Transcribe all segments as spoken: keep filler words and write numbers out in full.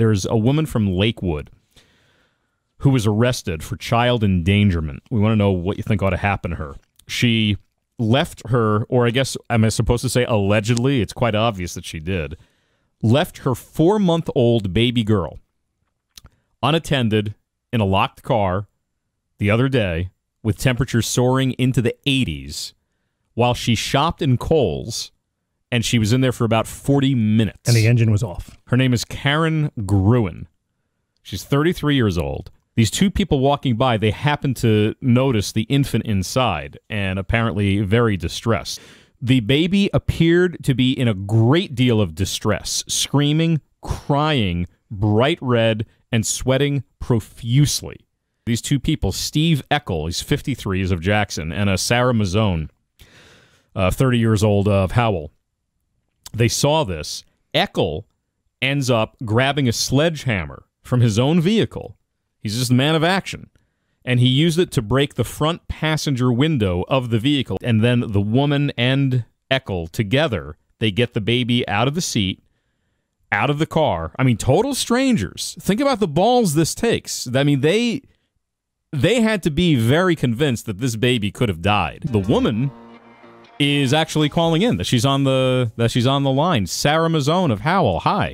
There's a woman from Lakewood who was arrested for child endangerment. We want to know what you think ought to happen to her. She left her, or I guess, am I supposed to say allegedly? It's quite obvious that she did. Left her four-month-old baby girl unattended in a locked car the other day with temperatures soaring into the eighties while she shopped in Kohl's, and she was in there for about forty minutes. And the engine was off. Her name is Karen Gruen. She's thirty-three years old. These two people walking by, they happened to notice the infant inside and apparently very distressed. The baby appeared to be in a great deal of distress, screaming, crying, bright red, and sweating profusely. These two people, Steve Eckel, he's fifty-three, he's of Jackson, and a Sarah Mazzone, uh, thirty years old, of Howell. They saw this. Eckel ends up grabbing a sledgehammer from his own vehicle. He's just a man of action. And he used it to break the front passenger window of the vehicle. And then the woman and Eckel together, they get the baby out of the seat, out of the car. I mean, total strangers. Think about the balls this takes. I mean, they they had to be very convinced that this baby could have died. The woman is actually calling in, that she's on the that she's on the line. Sarah Mazzone of Howell. Hi.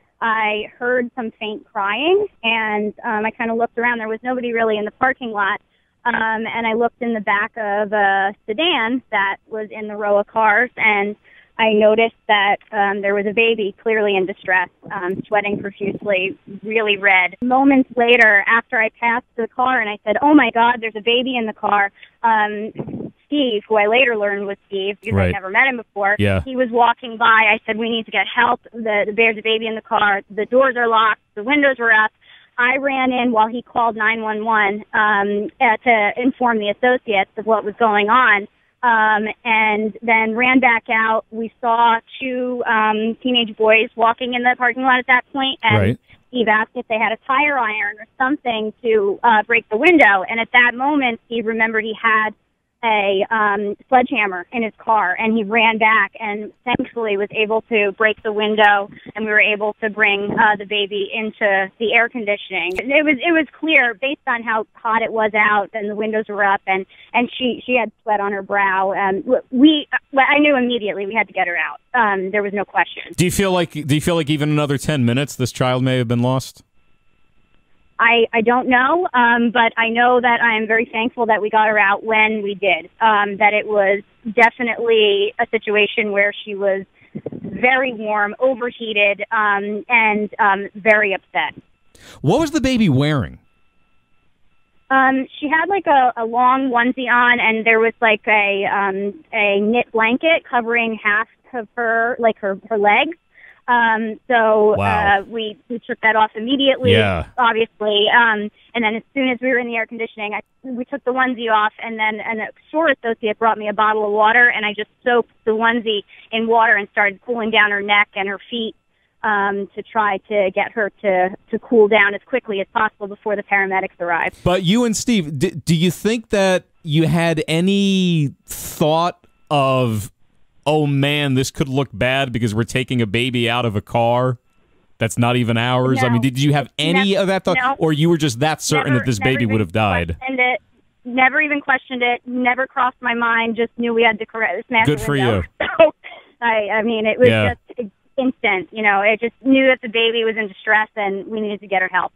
I heard some faint crying, and um, I kind of looked around. There was nobody really in the parking lot, um, and I looked in the back of a sedan that was in the row of cars, and I noticed that um, there was a baby clearly in distress, um, sweating profusely, really red. Moments later, after I passed the car and I said, oh, my God, there's a baby in the car, um, Steve, who I later learned was Steve because right. I'd never met him before, yeah. he was walking by. I said, we need to get help. The, the There's a baby in the car. The doors are locked. The windows were up. I ran in while he called nine one one um, uh, to inform the associates of what was going on. Um, and then ran back out. We saw two um, teenage boys walking in the parking lot at that point, and right. Steve asked if they had a tire iron or something to uh, break the window. And at that moment, Steve remembered he had a um, sledgehammer in his car, and he ran back and thankfully was able to break the window, and we were able to bring uh, the baby into the air conditioning. It was it was clear based on how hot it was out, and the windows were up, and, and she, she had sweat on her brow. Um, we I knew immediately we had to get her out. Um, there was no question. Do you feel like do you feel like even another ten minutes this child may have been lost? I, I don't know, um, but I know that I'm very thankful that we got her out when we did, um, that it was definitely a situation where she was very warm, overheated, um, and um, very upset. What was the baby wearing? Um, she had like a, a long onesie on, and there was like a um, a knit blanket covering half of her, like her, her legs. Um, so, wow. uh, we, we took that off immediately, yeah. obviously. Um, and then as soon as we were in the air conditioning, I, we took the onesie off, and then an store associate brought me a bottle of water, and I just soaked the onesie in water and started cooling down her neck and her feet, um, to try to get her to, to cool down as quickly as possible before the paramedics arrived. But you and Steve, d- do you think that you had any thought of, oh, man, this could look bad because we're taking a baby out of a car that's not even ours? No. I mean, did you have any Never, of that thought? no. Or you were just that certain Never, that this never baby would even have died? questioned it. Never even questioned it. Never crossed my mind. Just knew we had to correct, smash Good the for window. you. So, I, I mean, it was Yeah. just instant. You know, it just knew that the baby was in distress and we needed to get her help.